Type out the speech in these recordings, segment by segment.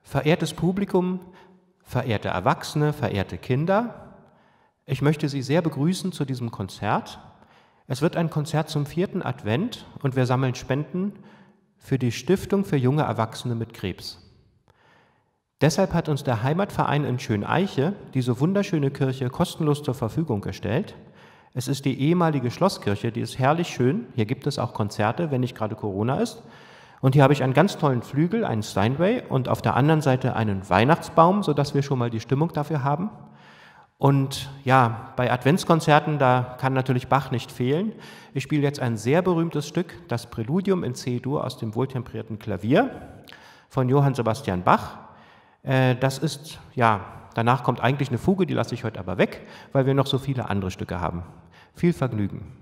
Verehrtes Publikum, verehrte Erwachsene, verehrte Kinder, ich möchte Sie sehr begrüßen zu diesem Konzert. Es wird ein Konzert zum 4. Advent und wir sammeln Spenden für die Stiftung für junge Erwachsene mit Krebs. Deshalb hat uns der Heimatverein in Schöneiche diese wunderschöne Kirche kostenlos zur Verfügung gestellt. Es ist die ehemalige Schlosskirche, die ist herrlich schön. Hier gibt es auch Konzerte, wenn nicht gerade Corona ist. Und hier habe ich einen ganz tollen Flügel, einen Steinway, und auf der anderen Seite einen Weihnachtsbaum, sodass wir schon mal die Stimmung dafür haben. Und ja, bei Adventskonzerten, da kann natürlich Bach nicht fehlen. Ich spiele jetzt ein sehr berühmtes Stück, das Präludium in C-Dur aus dem wohltemperierten Klavier von Johann Sebastian Bach. Das ist, ja, danach kommt eigentlich eine Fuge, die lasse ich heute aber weg, weil wir noch so viele andere Stücke haben. Viel Vergnügen.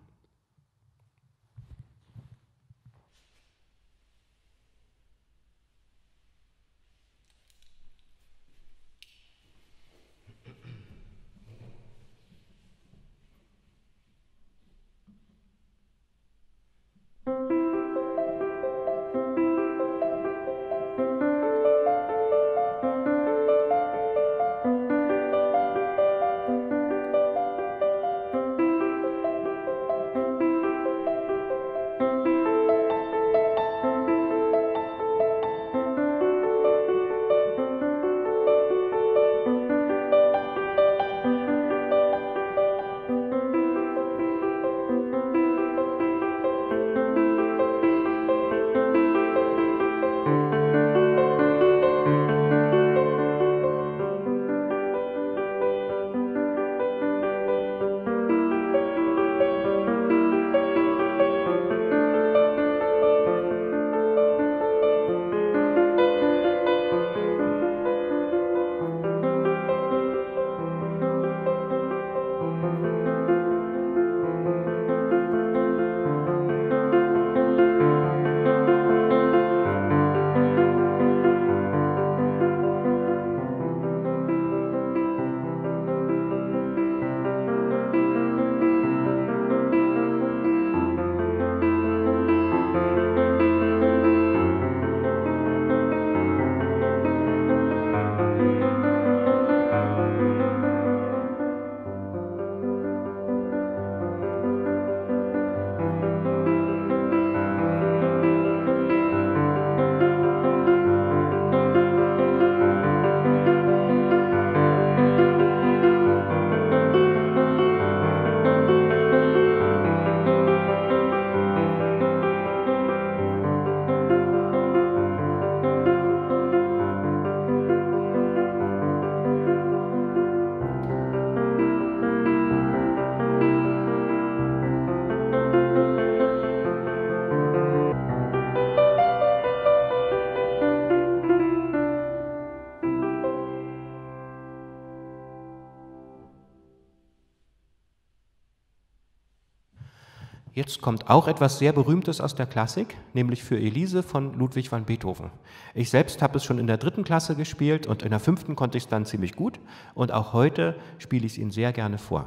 Jetzt kommt auch etwas sehr Berühmtes aus der Klassik, nämlich für Elise von Ludwig van Beethoven. Ich selbst habe es schon in der 3. Klasse gespielt und in der 5. konnte ich es dann ziemlich gut. Und auch heute spiele ich es Ihnen sehr gerne vor.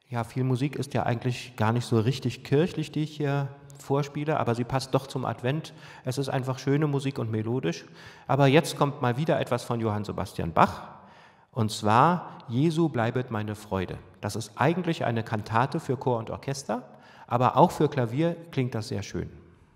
Ja, viel Musik ist ja eigentlich gar nicht so richtig kirchlich, die ich hier vorspiele, aber sie passt doch zum Advent. Es ist einfach schöne Musik und melodisch. Aber jetzt kommt mal wieder etwas von Johann Sebastian Bach, und zwar Jesu bleibet meine Freude. Das ist eigentlich eine Kantate für Chor und Orchester, aber auch für Klavier klingt das sehr schön.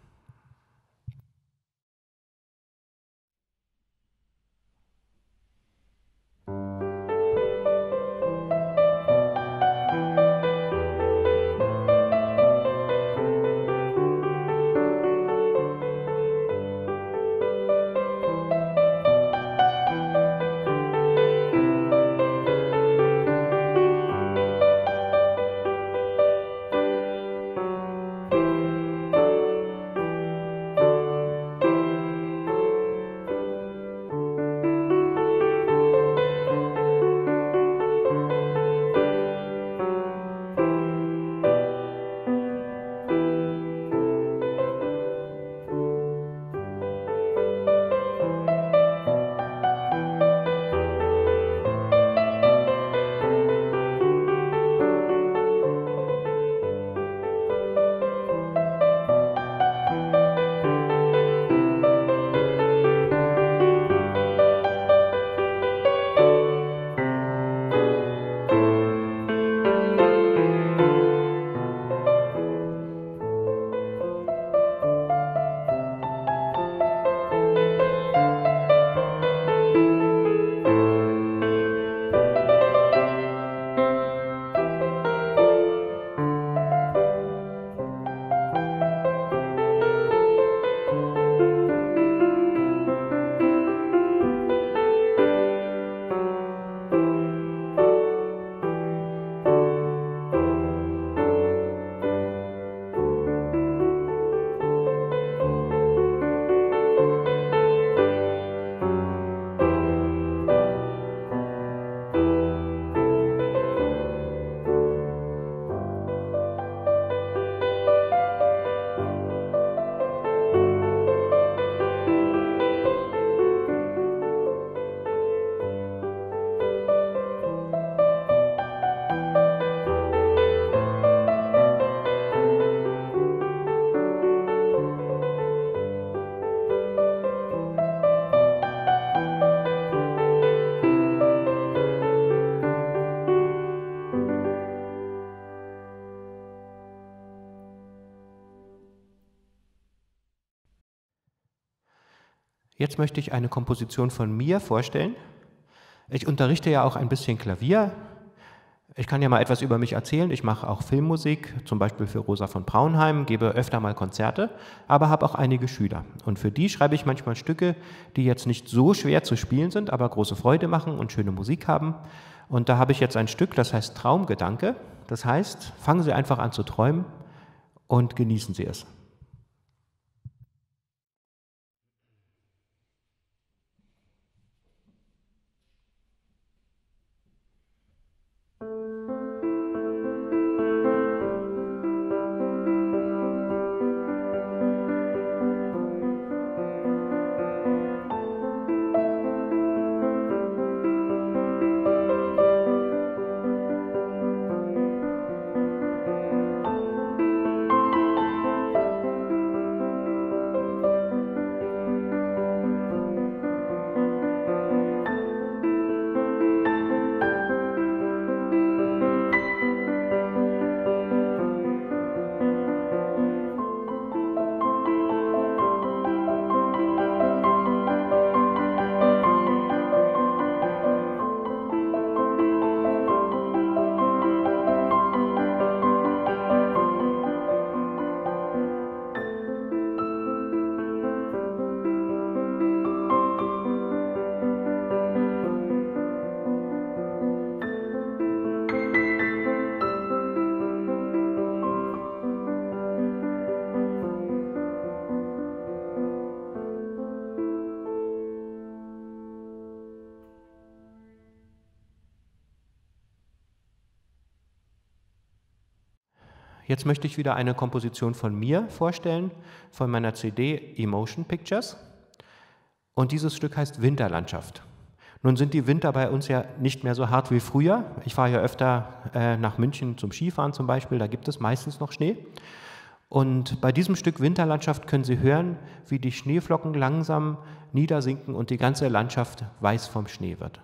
Jetzt möchte ich eine Komposition von mir vorstellen. Ich unterrichte ja auch ein bisschen Klavier. Ich kann ja mal etwas über mich erzählen. Ich mache auch Filmmusik, zum Beispiel für Rosa von Braunheim, gebe öfter mal Konzerte, aber habe auch einige Schüler. Und für die schreibe ich manchmal Stücke, die jetzt nicht so schwer zu spielen sind, aber große Freude machen und schöne Musik haben. Und da habe ich jetzt ein Stück, das heißt Traumgedanke. Das heißt, fangen Sie einfach an zu träumen und genießen Sie es. Jetzt möchte ich wieder eine Komposition von mir vorstellen, von meiner CD Emotion Pictures. Und dieses Stück heißt Winterlandschaft. Nun sind die Winter bei uns ja nicht mehr so hart wie früher. Ich fahre ja öfter nach München zum Skifahren zum Beispiel, da gibt es meistens noch Schnee. Und bei diesem Stück Winterlandschaft können Sie hören, wie die Schneeflocken langsam niedersinken und die ganze Landschaft weiß vom Schnee wird.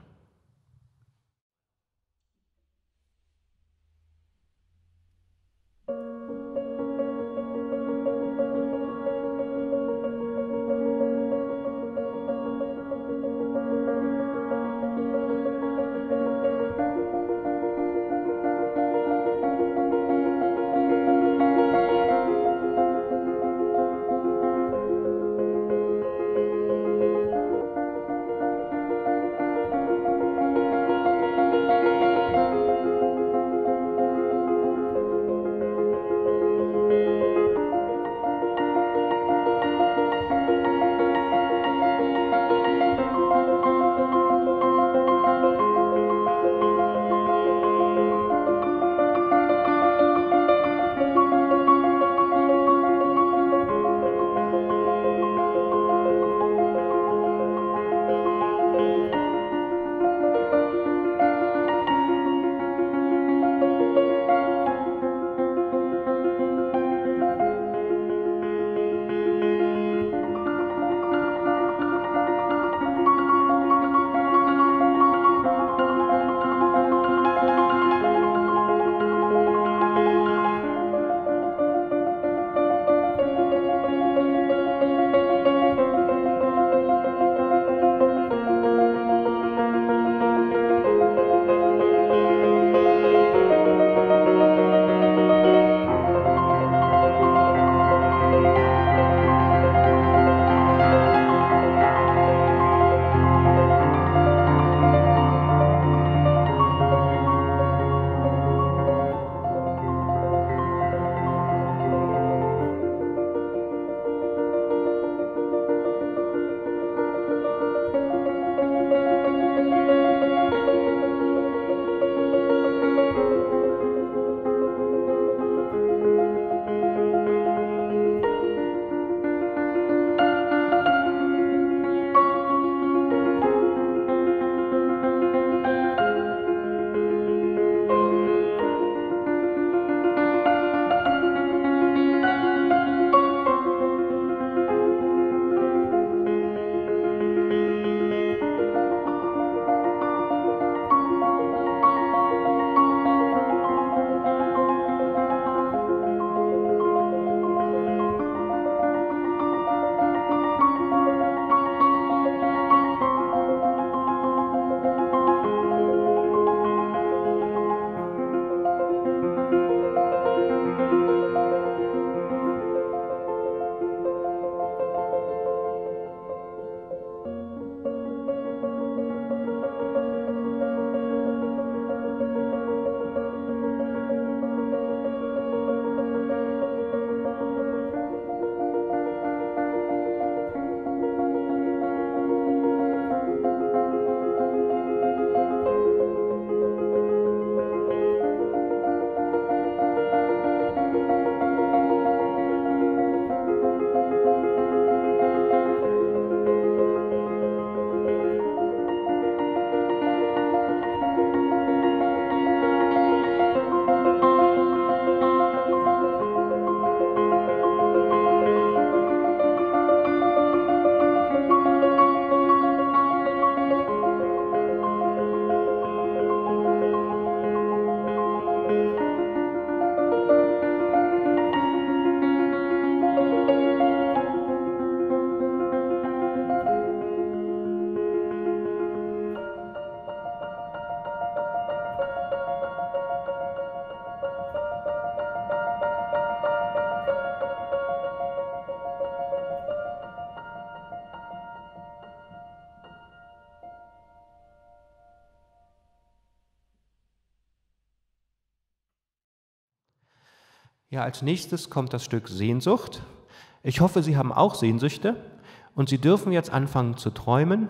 Ja, als nächstes kommt das Stück Sehnsucht. Ich hoffe, Sie haben auch Sehnsüchte und Sie dürfen jetzt anfangen zu träumen.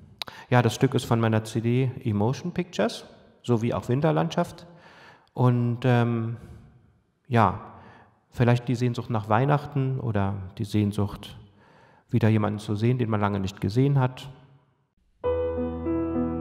Ja, das Stück ist von meiner CD Emotion Pictures, sowie auch Winterlandschaft. Und ja, vielleicht die Sehnsucht nach Weihnachten oder die Sehnsucht, wieder jemanden zu sehen, den man lange nicht gesehen hat.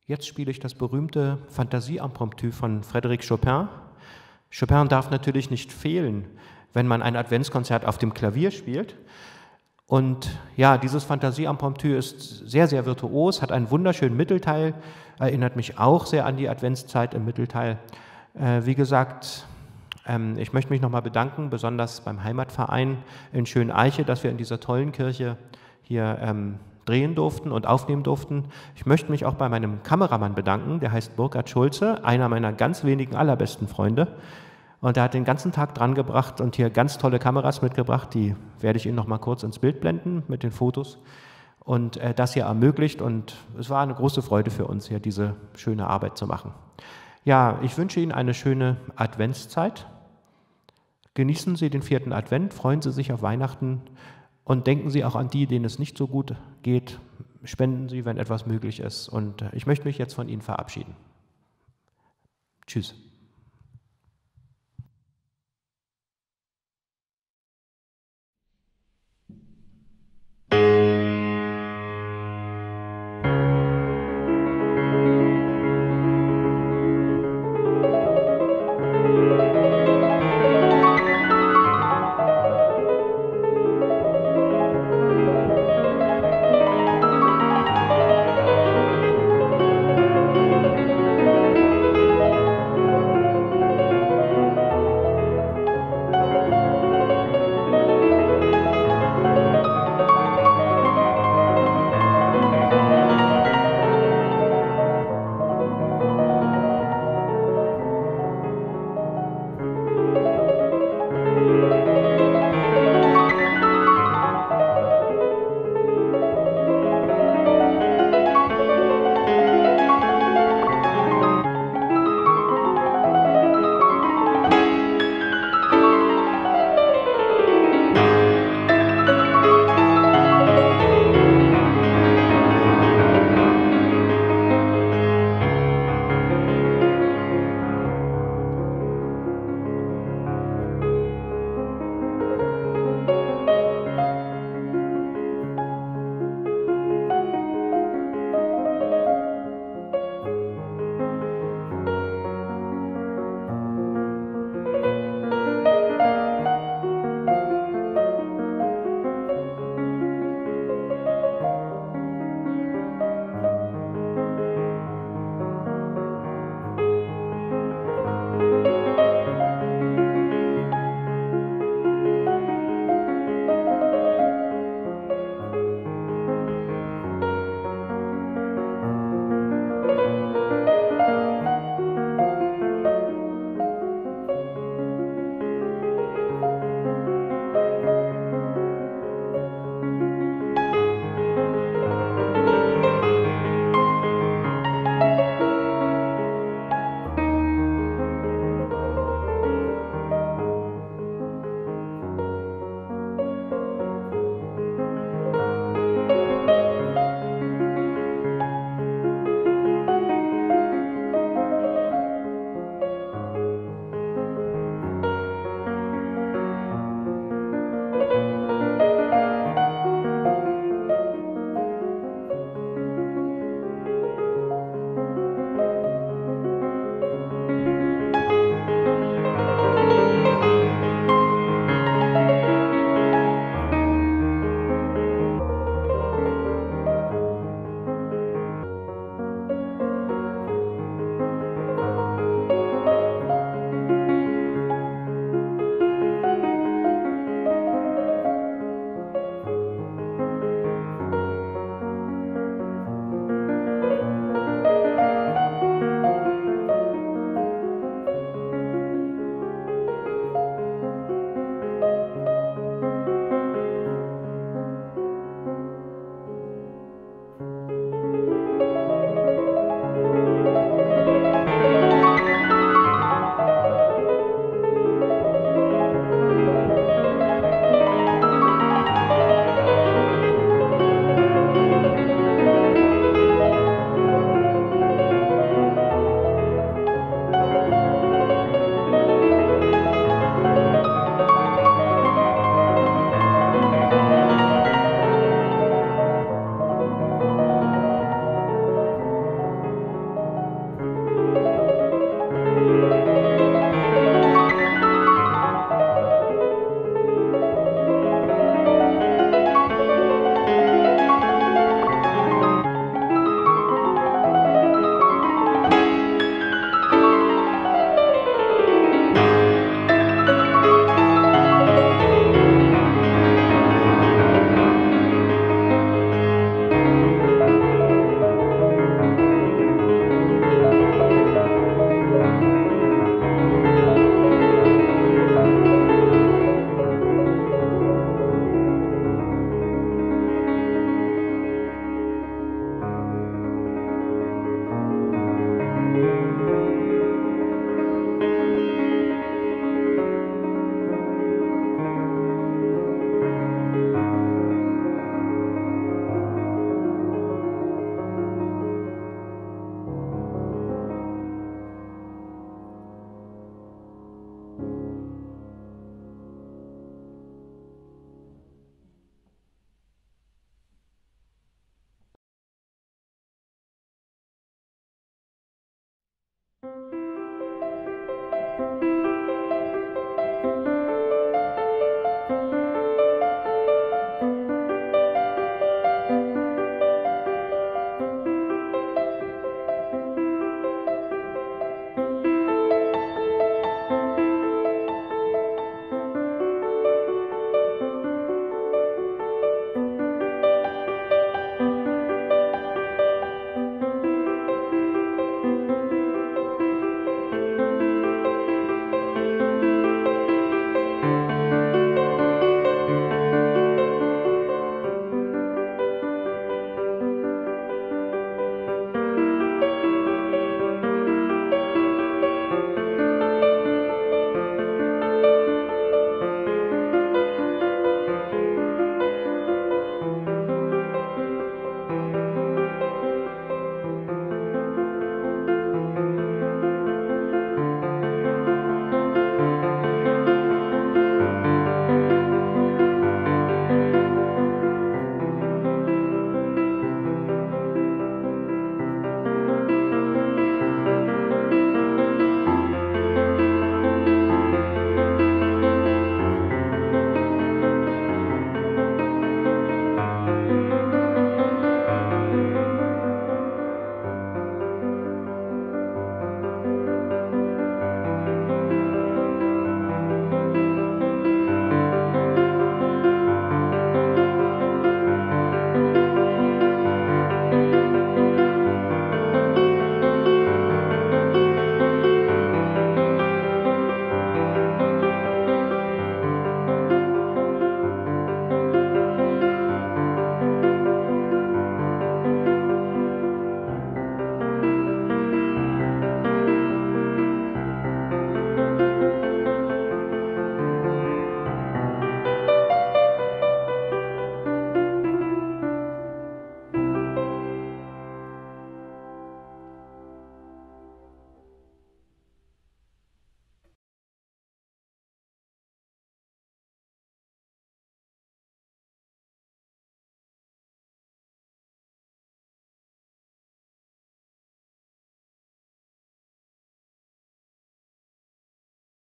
Jetzt spiele ich das berühmte Fantasie-Impromptu von Frédéric Chopin. Chopin darf natürlich nicht fehlen, wenn man ein Adventskonzert auf dem Klavier spielt. Und ja, dieses Fantasie-Impromptu ist sehr, sehr virtuos, hat einen wunderschönen Mittelteil, erinnert mich auch sehr an die Adventszeit im Mittelteil. Wie gesagt, ich möchte mich nochmal bedanken, besonders beim Heimatverein in Schöneiche, dass wir in dieser tollen Kirche hier drehen durften und aufnehmen durften. Ich möchte mich auch bei meinem Kameramann bedanken, der heißt Burkhard Schulze, einer meiner ganz wenigen allerbesten Freunde. Und er hat den ganzen Tag dran gebracht und hier ganz tolle Kameras mitgebracht, die werde ich Ihnen noch mal kurz ins Bild blenden mit den Fotos. Und das hier ermöglicht, und es war eine große Freude für uns, hier diese schöne Arbeit zu machen. Ja, ich wünsche Ihnen eine schöne Adventszeit. Genießen Sie den 4. Advent, freuen Sie sich auf Weihnachten und denken Sie auch an die, denen es nicht so gut geht. Spenden Sie, wenn etwas möglich ist. Und ich möchte mich jetzt von Ihnen verabschieden. Tschüss.